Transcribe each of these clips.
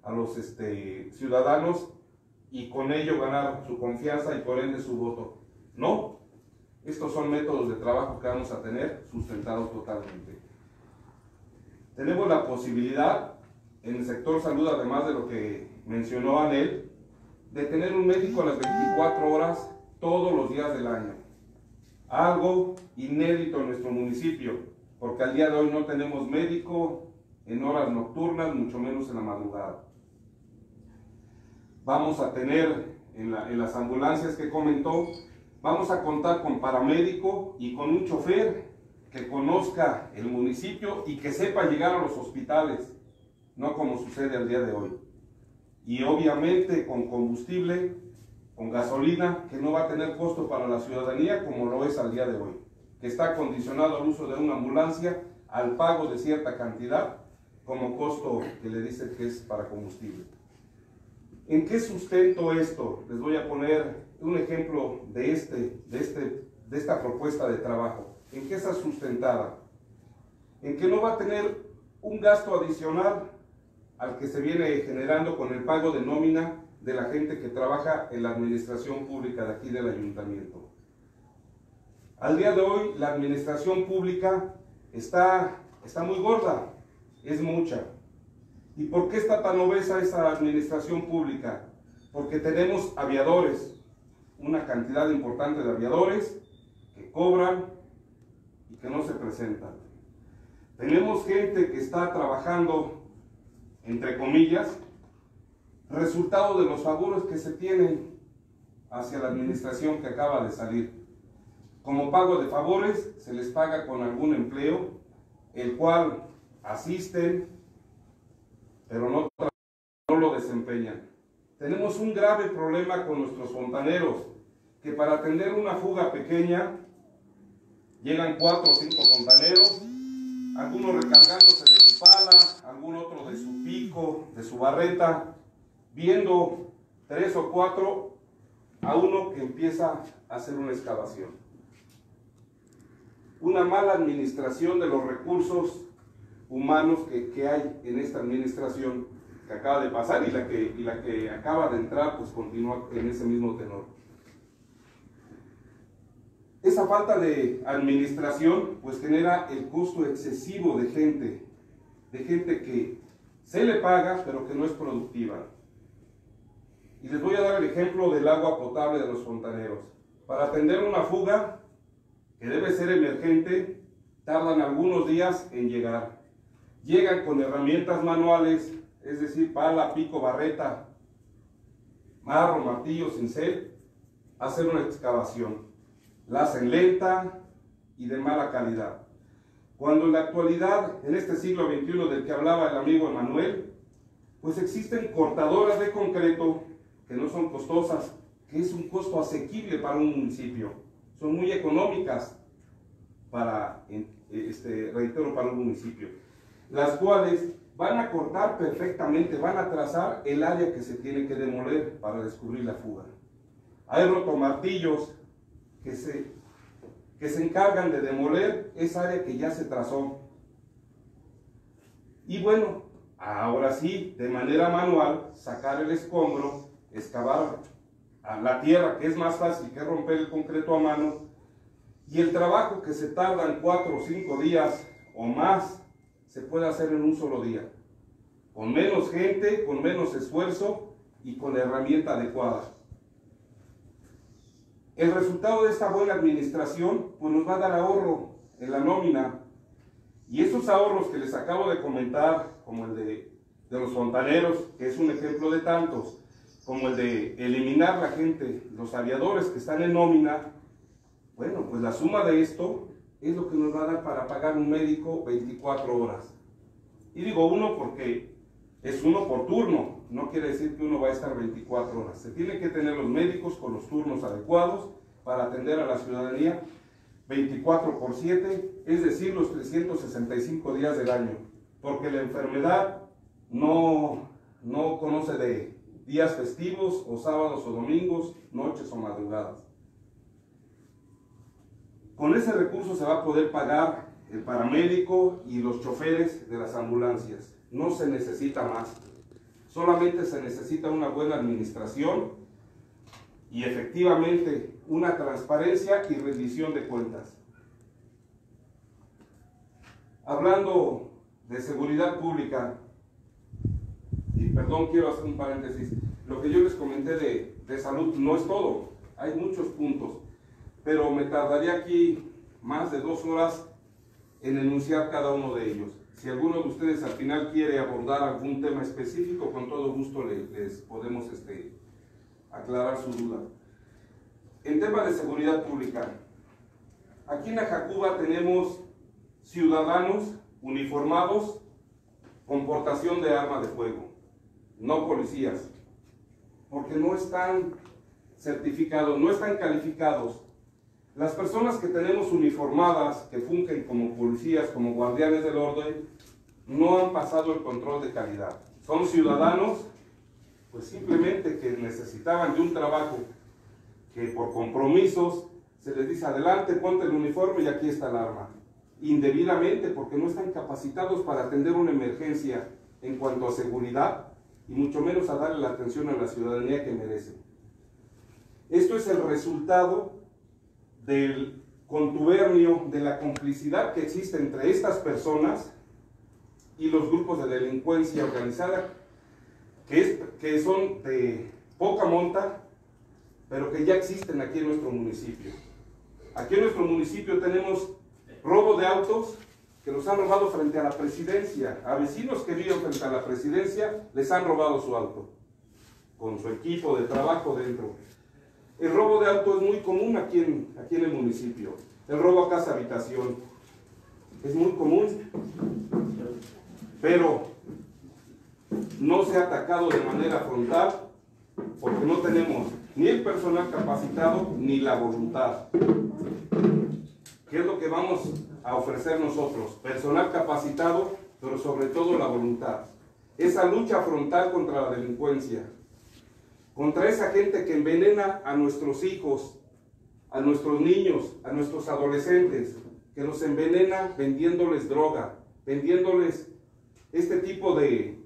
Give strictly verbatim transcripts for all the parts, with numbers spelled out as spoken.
a los este, ciudadanos y con ello ganar su confianza y por ende su voto. No, estos son métodos de trabajo que vamos a tener sustentados totalmente. Tenemos la posibilidad en el sector salud, además de lo que mencionó Anel, de tener un médico a las veinticuatro horas todos los días del año. Algo inédito en nuestro municipio, porque al día de hoy no tenemos médico en horas nocturnas, mucho menos en la madrugada. Vamos a tener en, la, en las ambulancias que comentó, vamos a contar con paramédico y con un chofer que conozca el municipio y que sepa llegar a los hospitales, no como sucede al día de hoy. Y obviamente con combustible, con gasolina, que no va a tener costo para la ciudadanía como lo es al día de hoy, que está condicionado al uso de una ambulancia, al pago de cierta cantidad, como costo que le dicen que es para combustible. ¿En qué sustento esto? Les voy a poner un ejemplo de, este, de, este, de esta propuesta de trabajo. ¿En qué está sustentada? En que no va a tener un gasto adicional al que se viene generando con el pago de nómina de la gente que trabaja en la administración pública de aquí del ayuntamiento. Al día de hoy la administración pública está, está muy gorda, es mucha. ¿Y por qué está tan obesa esa administración pública? Porque tenemos aviadores, una cantidad importante de aviadores que cobran y que no se presentan. Tenemos gente que está trabajando, entre comillas, resultado de los favores que se tienen hacia la administración que acaba de salir. Como pago de favores, se les paga con algún empleo, el cual asisten, pero no, no lo desempeñan. Tenemos un grave problema con nuestros fontaneros, que para atender una fuga pequeña, llegan cuatro o cinco fontaneros, algunos recargándose de su pala, algún otro de su pico, de su barreta, viendo tres o cuatro a uno que empieza a hacer una excavación. Una mala administración de los recursos humanos que, que hay en esta administración que acaba de pasar y la que, y la que acaba de entrar, pues continúa en ese mismo tenor. Esa falta de administración pues genera el costo excesivo de gente, de gente que se le paga pero que no es productiva. Y les voy a dar el ejemplo del agua potable de los fontaneros. Para atender una fuga, que debe ser emergente, tardan algunos días en llegar. Llegan con herramientas manuales, es decir, pala, pico, barreta, marro, martillo, cincel, a hacer una excavación. La hacen lenta y de mala calidad. Cuando en la actualidad, en este siglo veintiuno del que hablaba el amigo Emanuel, pues existen cortadoras de concreto que no son costosas, que es un costo asequible para un municipio. Son muy económicas para, este, reitero, para un municipio. Las cuales van a cortar perfectamente, van a trazar el área que se tiene que demoler para descubrir la fuga. Hay rotomartillos que se, que se encargan de demoler esa área que ya se trazó. Y bueno, ahora sí, de manera manual, sacar el escombro, excavar a la tierra, que es más fácil que romper el concreto a mano, y el trabajo que se tarda en cuatro o cinco días o más, se puede hacer en un solo día, con menos gente, con menos esfuerzo y con la herramienta adecuada. El resultado de esta buena administración pues nos va a dar ahorro en la nómina, y esos ahorros que les acabo de comentar, como el de, de los fontaneros, que es un ejemplo de tantos, como el de eliminar la gente, los aviadores que están en nómina, bueno, pues la suma de esto es lo que nos va a dar para pagar un médico veinticuatro horas. Y digo uno porque es uno por turno, no quiere decir que uno va a estar veinticuatro horas. Se tiene que tener los médicos con los turnos adecuados para atender a la ciudadanía veinticuatro por siete, es decir, los trescientos sesenta y cinco días del año, porque la enfermedad no, no conoce de días festivos o sábados o domingos, noches o madrugadas. Con ese recurso se va a poder pagar el paramédico y los choferes de las ambulancias. No se necesita más. Solamente se necesita una buena administración y efectivamente una transparencia y rendición de cuentas. Hablando de seguridad pública, y perdón, quiero hacer un paréntesis, lo que yo les comenté de, de salud no es todo, hay muchos puntos, pero me tardaría aquí más de dos horas en enunciar cada uno de ellos. Si alguno de ustedes al final quiere abordar algún tema específico, con todo gusto les, les podemos este, aclarar su duda. En tema de seguridad pública, aquí en Ajacuba tenemos ciudadanos uniformados con portación de arma de fuego, no policías, porque no están certificados, no están calificados. Las personas que tenemos uniformadas, que fungen como policías, como guardianes del orden, no han pasado el control de calidad. Son ciudadanos, pues simplemente que necesitaban de un trabajo que por compromisos se les dice adelante, ponte el uniforme y aquí está el arma. Indebidamente, porque no están capacitados para atender una emergencia en cuanto a seguridad y mucho menos a darle la atención a la ciudadanía que merece. Esto es el resultado del contubernio, de la complicidad que existe entre estas personas y los grupos de delincuencia organizada, que, es, que son de poca monta, pero que ya existen aquí en nuestro municipio. Aquí en nuestro municipio tenemos robo de autos que los han robado frente a la presidencia. A vecinos que viven frente a la presidencia les han robado su auto, con su equipo de trabajo dentro. El robo de auto es muy común aquí en, aquí en el municipio. El robo a casa habitación es muy común, pero no se ha atacado de manera frontal porque no tenemos ni el personal capacitado ni la voluntad. ¿Qué es lo que vamos a ofrecer nosotros? Personal capacitado, pero sobre todo la voluntad. Esa lucha frontal contra la delincuencia, contra esa gente que envenena a nuestros hijos, a nuestros niños, a nuestros adolescentes, que los envenena vendiéndoles droga, vendiéndoles este tipo de,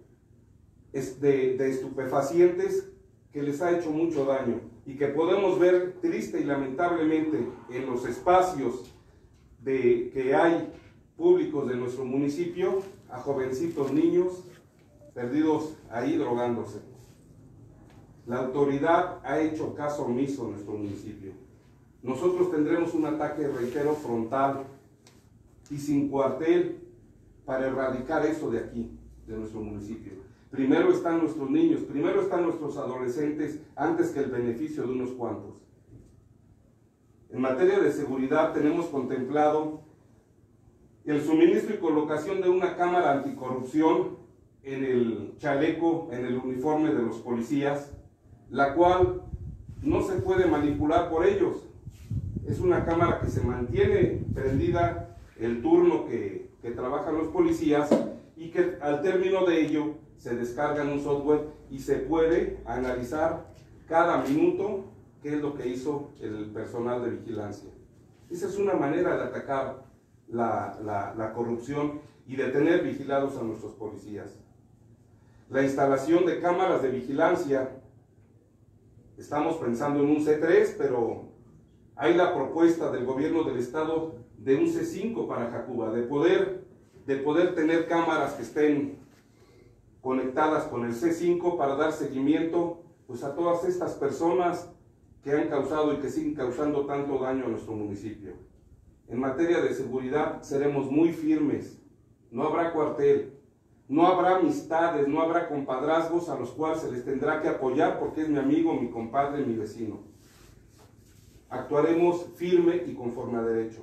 de, de estupefacientes que les ha hecho mucho daño y que podemos ver triste y lamentablemente en los espacios de, que hay públicos de nuestro municipio, a jovencitos niños perdidos ahí drogándose. La autoridad ha hecho caso omiso en nuestro municipio. Nosotros tendremos un ataque, reitero, frontal y sin cuartel para erradicar eso de aquí, de nuestro municipio. Primero están nuestros niños, primero están nuestros adolescentes, antes que el beneficio de unos cuantos. En materia de seguridad tenemos contemplado el suministro y colocación de una cámara anticorrupción en el chaleco, en el uniforme de los policías, la cual no se puede manipular por ellos. Es una cámara que se mantiene prendida el turno que, que trabajan los policías y que al término de ello se descarga en un software y se puede analizar cada minuto qué es lo que hizo el personal de vigilancia. Esa es una manera de atacar la, la, la corrupción y de tener vigilados a nuestros policías. La instalación de cámaras de vigilancia, estamos pensando en un C tres, pero hay la propuesta del gobierno del estado de un C cinco para Ajacuba, de poder, de poder tener cámaras que estén conectadas con el C cinco para dar seguimiento pues, a todas estas personas que han causado y que siguen causando tanto daño a nuestro municipio. En materia de seguridad seremos muy firmes, no habrá cuartel, no habrá amistades, no habrá compadrazgos a los cuales se les tendrá que apoyar porque es mi amigo, mi compadre, mi vecino. Actuaremos firme y conforme a derecho.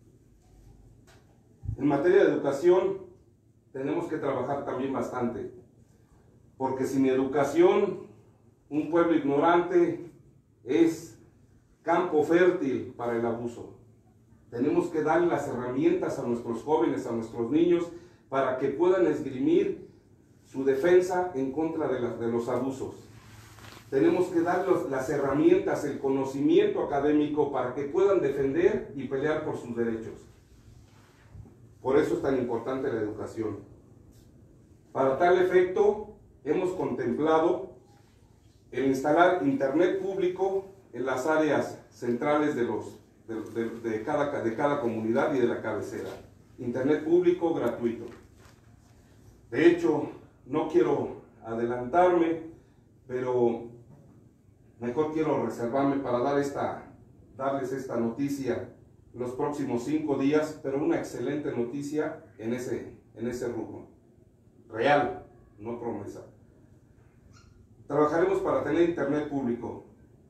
En materia de educación tenemos que trabajar también bastante, porque sin educación un pueblo ignorante es campo fértil para el abuso. Tenemos que darle las herramientas a nuestros jóvenes, a nuestros niños, para que puedan esgrimir su defensa en contra de, la, de los abusos. Tenemos que darles las herramientas, el conocimiento académico para que puedan defender y pelear por sus derechos. Por eso es tan importante la educación. Para tal efecto, hemos contemplado el instalar internet público en las áreas centrales de, los, de, de, de, cada, de cada comunidad y de la cabecera. Internet público gratuito. De hecho, no quiero adelantarme, pero mejor quiero reservarme para dar esta, darles esta noticia los próximos cinco días, pero una excelente noticia en ese, en ese rubro. Real, no promesa. Trabajaremos para tener internet público.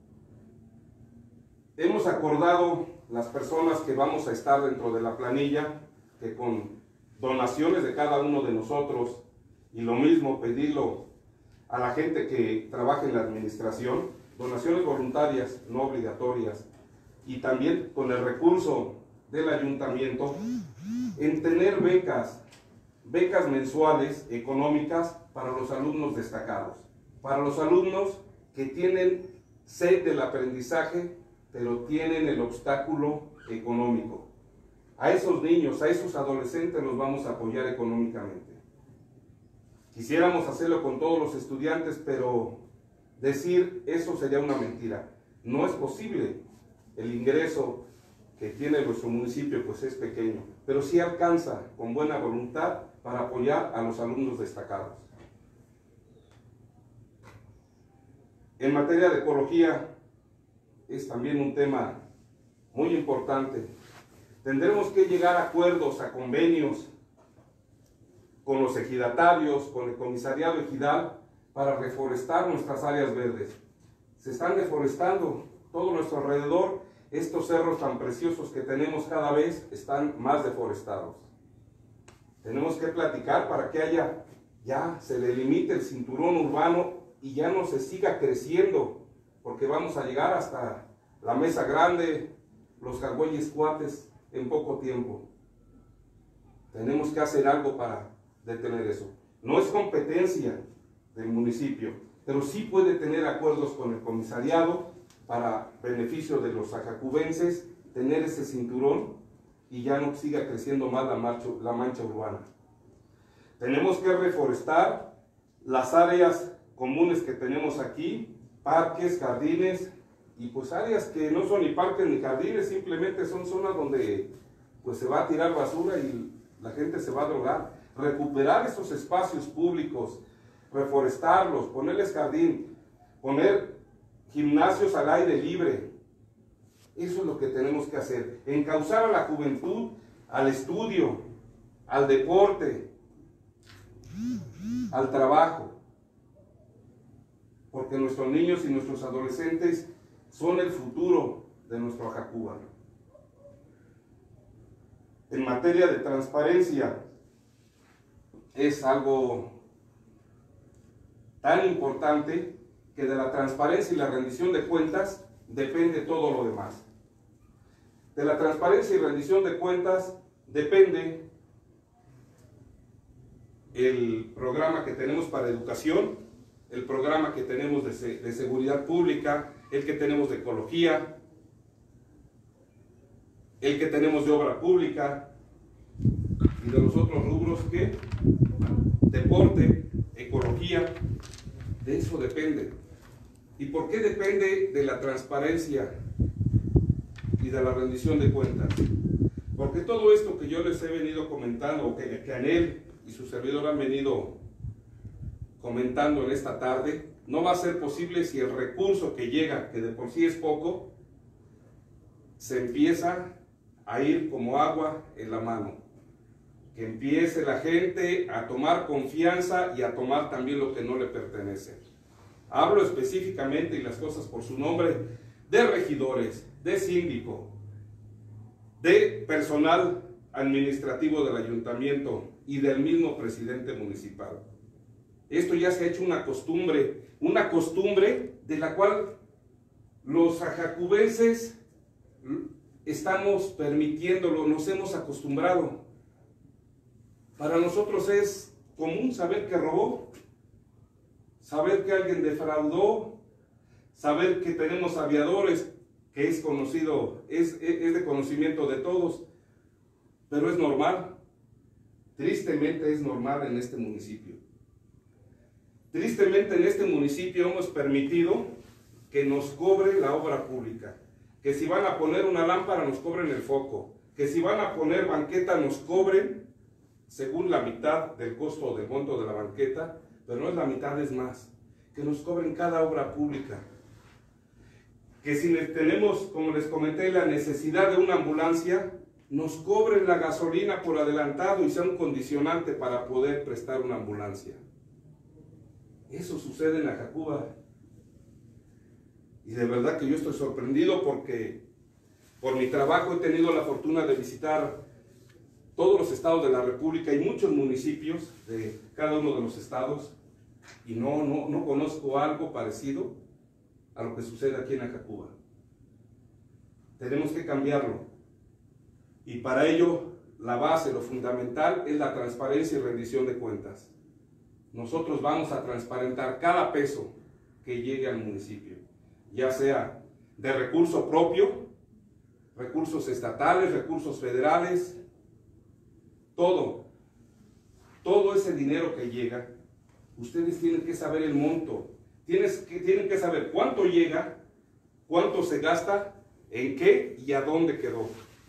Hemos acordado las personas que vamos a estar dentro de la planilla, que con donaciones de cada uno de nosotros, y lo mismo pedirlo a la gente que trabaja en la administración, donaciones voluntarias, no obligatorias, y también con el recurso del ayuntamiento, en tener becas, becas mensuales económicas para los alumnos destacados, para los alumnos que tienen sed del aprendizaje, pero tienen el obstáculo económico. A esos niños, a esos adolescentes los vamos a apoyar económicamente. Quisiéramos hacerlo con todos los estudiantes, pero decir eso sería una mentira. No es posible. El ingreso que tiene nuestro municipio pues es pequeño, pero sí alcanza con buena voluntad para apoyar a los alumnos destacados. En materia de ecología es también un tema muy importante. Tendremos que llegar a acuerdos, a convenios con los ejidatarios, con el comisariado ejidal, para reforestar nuestras áreas verdes. Se están deforestando todo nuestro alrededor. Estos cerros tan preciosos que tenemos cada vez están más deforestados. Tenemos que platicar para que haya, ya se le limite el cinturón urbano y ya no se siga creciendo, porque vamos a llegar hasta la Mesa Grande, los Jagüeyes Cuates en poco tiempo. Tenemos que hacer algo para detener eso. No es competencia del municipio, pero sí puede tener acuerdos con el comisariado para beneficio de los ajacubenses, tener ese cinturón y ya no siga creciendo más la, marcho, la mancha urbana. Tenemos que reforestar las áreas comunes que tenemos aquí, parques, jardines, y pues áreas que no son ni parques ni jardines, simplemente son zonas donde pues se va a tirar basura y la gente se va a drogar. Recuperar esos espacios públicos, reforestarlos, ponerles jardín, poner gimnasios al aire libre. Eso es lo que tenemos que hacer. Encauzar a la juventud al estudio, al deporte, al trabajo. Porque nuestros niños y nuestros adolescentes son el futuro de nuestro Ajacuba. En materia de transparencia, es algo tan importante que de la transparencia y la rendición de cuentas depende todo lo demás. De la transparencia y rendición de cuentas depende el programa que tenemos para educación, el programa que tenemos de, se, de seguridad pública, el que tenemos de ecología, el que tenemos de obra pública y de los otros rubros que deporte, ecología, de eso depende. ¿Y por qué depende de la transparencia y de la rendición de cuentas? Porque todo esto que yo les he venido comentando, o que, que Anel y su servidor han venido comentando en esta tarde, no va a ser posible si el recurso que llega, que de por sí es poco, se empieza a ir como agua en la mano. Que empiece la gente a tomar confianza y a tomar también lo que no le pertenece. Hablo específicamente, y las cosas por su nombre, de regidores, de síndico, de personal administrativo del ayuntamiento y del mismo presidente municipal. Esto ya se ha hecho una costumbre, una costumbre de la cual los ajacubenses estamos permitiéndolo, nos hemos acostumbrado. Para nosotros es común saber que robó, saber que alguien defraudó, saber que tenemos aviadores, que es conocido, es, es de conocimiento de todos, pero es normal, tristemente es normal en este municipio. Tristemente en este municipio hemos permitido que nos cobre la obra pública, que si van a poner una lámpara nos cobren el foco, que si van a poner banqueta nos cobren según la mitad del costo del monto de la banqueta, pero no es la mitad, es más, que nos cobren cada obra pública. Que si tenemos, como les comenté, la necesidad de una ambulancia, nos cobren la gasolina por adelantado y sea un condicionante para poder prestar una ambulancia. Eso sucede en Ajacuba. Y de verdad que yo estoy sorprendido porque por mi trabajo he tenido la fortuna de visitar todos los estados de la República y muchos municipios de cada uno de los estados, y no, no, no conozco algo parecido a lo que sucede aquí en Ajacuba. Tenemos que cambiarlo, y para ello la base, lo fundamental es la transparencia y rendición de cuentas. Nosotros vamos a transparentar cada peso que llegue al municipio, ya sea de recurso propio, recursos estatales, recursos federales, todo, todo ese dinero que llega, ustedes tienen que saber el monto, tienes que, tienen que saber cuánto llega, cuánto se gasta, en qué y a dónde quedó.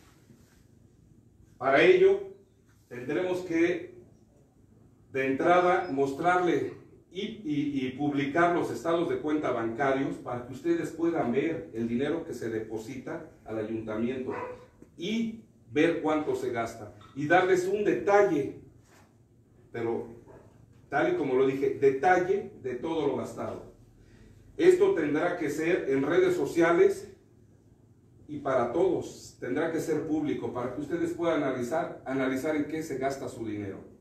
Para ello, tendremos que, de entrada, mostrarle y, y, y publicar los estados de cuenta bancarios para que ustedes puedan ver el dinero que se deposita al ayuntamiento y ver cuánto se gasta y darles un detalle, pero tal y como lo dije, detalle de todo lo gastado. Esto tendrá que ser en redes sociales y para todos, tendrá que ser público para que ustedes puedan analizar, analizar en qué se gasta su dinero.